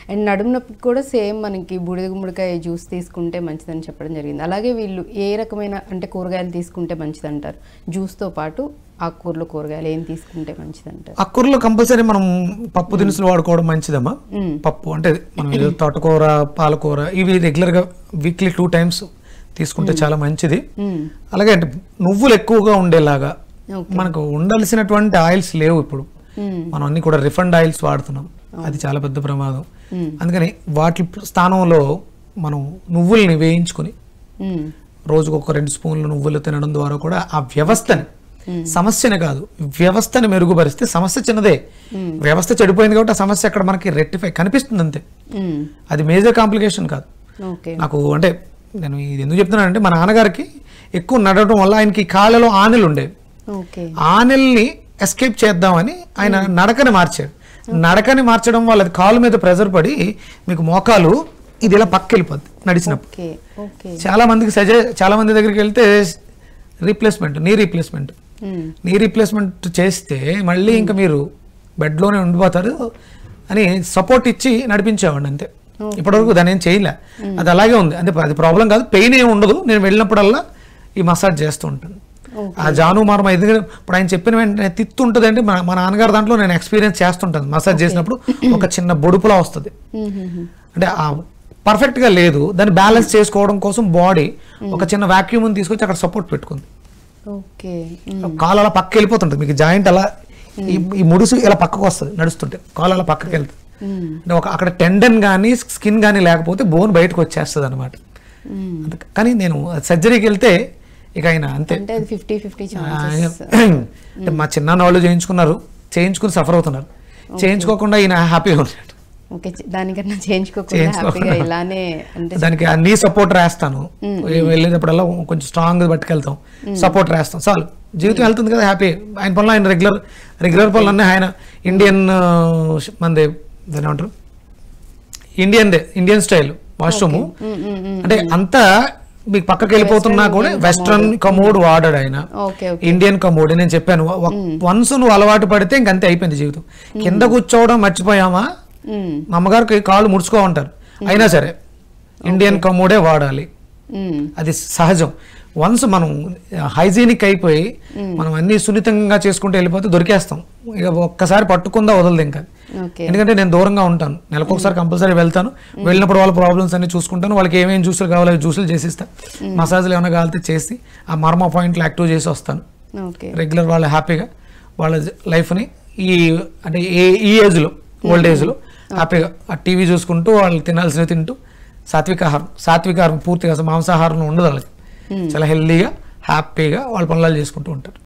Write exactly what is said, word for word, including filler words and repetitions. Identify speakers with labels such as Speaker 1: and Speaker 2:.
Speaker 1: And నడుము నొప్పికి కూడా సేమ్ మనకి బూడిద గుమ్మడికాయ జ్యూస్ తీసుకుంటే మంచిదని చెప్పడం జరిగింది. అలాగే వీళ్ళు ఏ రకమైన అంటే కూరగాయలు తీసుకుంటే మంచిది అంటారు? జ్యూస్తో పాటు ఆకుకూరలు కూరగాయలు ఏం తీసుకుంటే మంచిది అంటారు?
Speaker 2: ఆకుకూరలో కంపల్సరీ మనం పప్పు దినుసులు వాడుకోవడం మంచిదమ్మా. పప్పు అంటే మనం తోటకూర, పాలకూర ఇవి రెగ్యులర్గా వీక్లీ టూ టైమ్స్ తీసుకుంటే చాలా మంచిది. అలాగే అంటే నువ్వులు ఎక్కువగా ఉండేలాగా, మనకు ఉండాల్సినటువంటి ఆయిల్స్ లేవు ఇప్పుడు, మనం అన్ని కూడా రిఫండ్ ఆయిల్స్ వాడుతున్నాం, అది చాలా పెద్ద ప్రమాదం. అందుకని వాటి స్థానంలో మనం నువ్వుల్ని వేయించుకొని రోజుకు ఒక రెండు స్పూన్లు నువ్వులు తినడం ద్వారా కూడా ఆ వ్యవస్థని, సమస్యనే కాదు వ్యవస్థని మెరుగుపరిస్తే సమస్య చిన్నదే, వ్యవస్థ చెడిపోయింది కాబట్టి ఆ సమస్య అక్కడ మనకి రెక్టిఫై కనిపిస్తుంది అంతే, అది మేజర్ కాంప్లికేషన్ కాదు. నాకు అంటే నేను ఇది ఎందుకు చెప్తున్నానంటే మా నాన్నగారికి ఎక్కువ నడవడం వల్ల ఆయనకి కాళ్ళలో ఆనెలు ఉండేవి, ఆనెల్ని ఎస్కేప్ చేద్దామని ఆయన నడకని మార్చాడు. నడకని మార్చడం వల్ల అది కాలు మీద ప్రెజర్ పడి మీకు మోకాలు ఇది ఇలా పక్క వెళ్ళిపోద్ది నడిచినప్పుడు. చాలా మందికి సజె చాలా మంది దగ్గరికి వెళ్తే replacement knee replacement knee replacement చేస్తే మళ్ళీ ఇంకా మీరు బెడ్లోనే ఉండిపోతారు అని సపోర్ట్ ఇచ్చి నడిపించేవాడిని అంతే. ఇప్పటివరకు దాన్ని ఏం చేయలే, అది అలాగే ఉంది. అంటే అది ప్రాబ్లం కాదు, పెయిన్ ఏమి ఉండదు. నేను వెళ్ళినప్పుడల్లా ఈ మసాజ్ చేస్తూ ఉంటాను. ఆ జాను మార్మ ఎందుకంటే ఇప్పుడు ఆయన చెప్పిన వెంటనే తిత్తు ఉంటుంది అంటే మా నాన్నగారు దాంట్లో నేను ఎక్స్పీరియన్స్ చేస్తుంటాను. మసాజ్ చేసినప్పుడు ఒక చిన్న బొడుపులా వస్తుంది, అంటే ఆ పర్ఫెక్ట్గా లేదు, దాన్ని బ్యాలెన్స్ చేసుకోవడం కోసం బాడీ ఒక చిన్న వాక్యూమ్ తీసుకొచ్చి అక్కడ సపోర్ట్ పెట్టుకుంది. కాలు అలా పక్క వెళ్ళిపోతుంటుంది, మీకు జాయింట్ అలా ఈ ముడుసు ఇలా పక్కకు వస్తుంది నడుస్తుంటే, కాలు అలా పక్కకి వెళ్తుంది. అంటే ఒక అక్కడ టెండన్ కానీ స్కిన్ కానీ లేకపోతే బోన్ బయటకు వచ్చేస్తుంది అనమాట. కానీ నేను సర్జరీకి వెళ్తే ఇక ఆయన అంతే, మా చిన్న వాళ్ళు చేయించుకున్నారు, చేయించుకుని సఫర్ అవుతున్నారు, చేయించుకోకుండా ఈయన హ్యాపీగా ఉన్నాడు. దానికి నీ సపోర్ట్ రాస్తాను, వెళ్ళేటప్పుడల్లా కొంచెం స్ట్రాంగ్ పట్టుకెళ్తాం, సపోర్ట్ రాస్తాం, చాలు జీవితం వెళ్తుంది కదా హ్యాపీ. ఆయన పనులు ఆయన రెగ్యులర్ రెగ్యులర్ పనులు అన్నీ ఆయన ఇండియన్ మంది దాని ఏమంటారు ఇండియన్ దే ఇండియన్ స్టైల్ వాష్రూమ్, అంటే అంతా మీకు పక్కకి వెళ్ళిపోతున్నా కూడా వెస్ట్రన్ కమోడ్ వాడాడు ఆయన, ఇండియన్ కమోడ్. నేను చెప్పాను వన్స్ నువ్వు అలవాటు పడితే ఇంకంతే అయిపోయింది జీవితం. కింద కూర్చోవడం మర్చిపోయామా, మా అమ్మగారికి కాళ్ళు ముడుచుకోమంటారు, అయినా సరే ఇండియన్ కమోడే వాడాలి, అది సహజం. వన్స్ మనం హైజీనిక్ అయిపోయి మనం అన్ని సున్నితంగా చేసుకుంటూ వెళ్ళిపోతే దొరికేస్తాం, ఇక ఒక్కసారి పట్టుకుందా వదలదు ఇంకా. ఎందుకంటే నేను దూరంగా ఉంటాను, నెలకు ఒకసారి కంపల్సరీ వెళ్తాను, వెళ్ళినప్పుడు వాళ్ళ ప్రాబ్లమ్స్ అన్ని చూసుకుంటాను, వాళ్ళకి ఏమేమి జ్యూసులు కావాలో జ్యూసులు చేసిస్తాను, మసాజ్లు ఏమైనా కావాలితే చేసి ఆ మర్మ పాయింట్లు యాక్టివ్ చేసి వస్తాను. రెగ్యులర్ వాళ్ళు హ్యాపీగా వాళ్ళ లైఫ్ని ఈ అంటే ఏ ఈ ఏజ్లో ఓల్డ్ ఏజ్లో హ్యాపీగా ఆ టీవీ చూసుకుంటూ వాళ్ళు తినాల్సినవి తింటూ సాత్విక ఆహారం సాత్విక ఆహారం పూర్తిగా మాంసాహారం ఉండదు వాళ్ళకి, చాలా హెల్దీగా హ్యాపీగా వాళ్ళ పనులు చేసుకుంటూ ఉంటారు.